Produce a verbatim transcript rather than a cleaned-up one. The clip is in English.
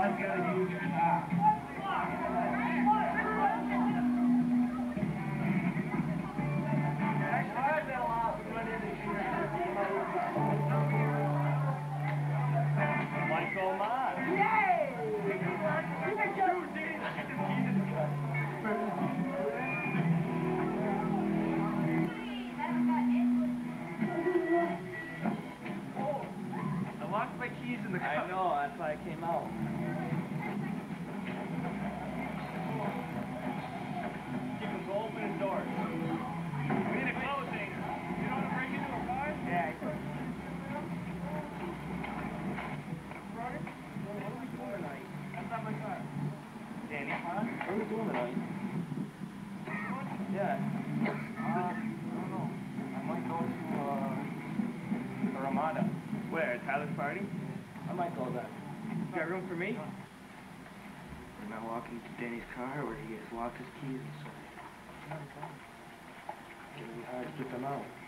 Michael Mann. Yay! I locked my keys in the car. I know, that's why I came out. Keep them open and doors. We need a closing. You don't want to break into a car? Yeah. Roger? What are we doing tonight? That's not my car. Danny, huh? What are we doing tonight? Yeah. Uh, I don't know. I might go to, uh, the Ramada. Where? Tyler's party? I might go there. You got room for me? We're not walking to Danny's car where he has locked his keys inside. It's gonna be hard to get them out.